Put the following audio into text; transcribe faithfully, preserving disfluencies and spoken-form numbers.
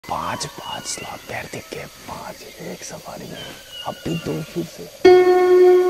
पांच पांच स्लॉथ पैर दिख गए, पांच एक सवारी में। अब भी दो फिर से।